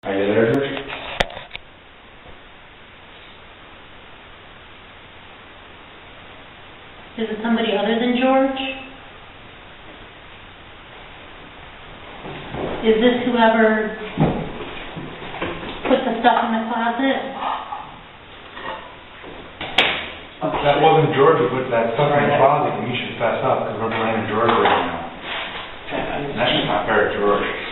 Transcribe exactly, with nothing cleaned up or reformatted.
Are you there, George? Is it somebody other than George? Is this whoever put the stuff in the closet? That wasn't George who put that stuff in the closet, and you should fess up, because we're blaming George right now. That's just not fair, George.